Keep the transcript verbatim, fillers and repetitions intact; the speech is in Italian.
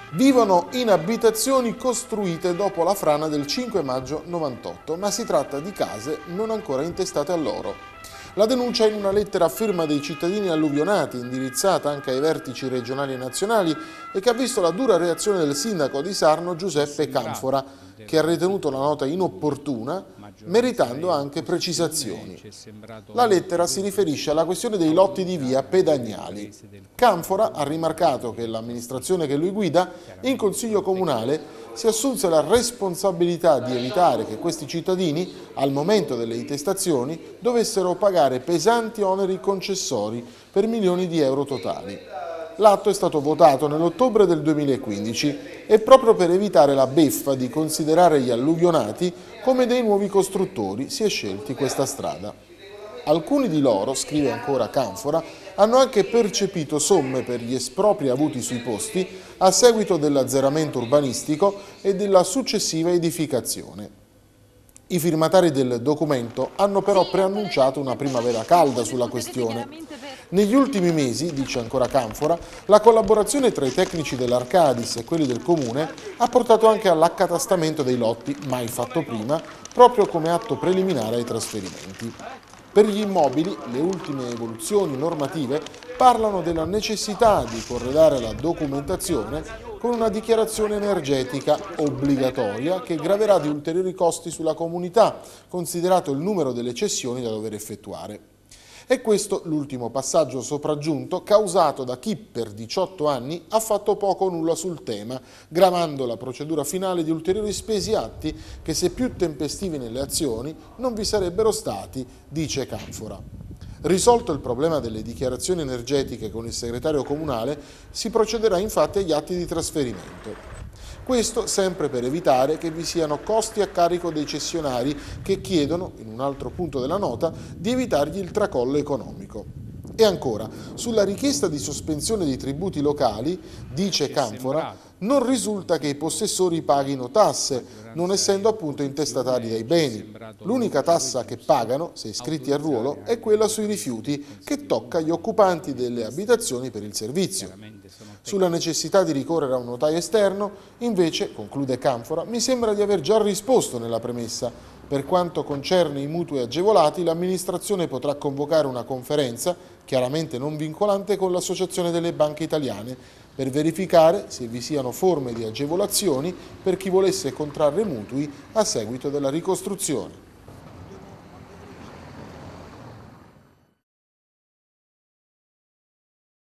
Vivono in abitazioni costruite dopo la frana del cinque maggio novantotto, ma si tratta di case non ancora intestate a loro. La denuncia è in una lettera a firma dei cittadini alluvionati, indirizzata anche ai vertici regionali e nazionali e che ha visto la dura reazione del sindaco di Sarno Giuseppe Canfora, che ha ritenuto la nota inopportuna, meritando anche precisazioni. La lettera si riferisce alla questione dei lotti di via Pedagnali. Canfora ha rimarcato che l'amministrazione che lui guida, in Consiglio Comunale, si assunse la responsabilità di evitare che questi cittadini, al momento delle intestazioni, dovessero pagare pesanti oneri concessori per milioni di euro totali. L'atto è stato votato nell'ottobre del duemilaquindici e proprio per evitare la beffa di considerare gli alluvionati come dei nuovi costruttori si è scelti questa strada. Alcuni di loro, scrive ancora Canfora, hanno anche percepito somme per gli espropri avuti sui posti a seguito dell'azzeramento urbanistico e della successiva edificazione. I firmatari del documento hanno però preannunciato una primavera calda sulla questione. Negli ultimi mesi, dice ancora Canfora, la collaborazione tra i tecnici dell'Arcadis e quelli del Comune ha portato anche all'accatastamento dei lotti, mai fatto prima, proprio come atto preliminare ai trasferimenti. Per gli immobili, le ultime evoluzioni normative parlano della necessità di corredare la documentazione con una dichiarazione energetica obbligatoria che graverà di ulteriori costi sulla comunità, considerato il numero delle cessioni da dover effettuare. E questo l'ultimo passaggio sopraggiunto causato da chi per diciotto anni ha fatto poco o nulla sul tema, gravando la procedura finale di ulteriori spesi atti che, se più tempestivi nelle azioni, non vi sarebbero stati, dice Canfora. Risolto il problema delle dichiarazioni energetiche con il segretario comunale, si procederà infatti agli atti di trasferimento. Questo sempre per evitare che vi siano costi a carico dei cessionari che chiedono, in un altro punto della nota, di evitargli il tracollo economico. E ancora, sulla richiesta di sospensione dei tributi locali, dice Canfora, non risulta che i possessori paghino tasse, non essendo appunto intestatari dei beni. L'unica tassa che pagano, se iscritti al ruolo, è quella sui rifiuti, che tocca gli occupanti delle abitazioni per il servizio. Sulla necessità di ricorrere a un notaio esterno, invece, conclude Canfora, mi sembra di aver già risposto nella premessa. Per quanto concerne i mutui agevolati, l'amministrazione potrà convocare una conferenza, chiaramente non vincolante, con l'Associazione delle Banche Italiane, per verificare se vi siano forme di agevolazioni per chi volesse contrarre mutui a seguito della ricostruzione.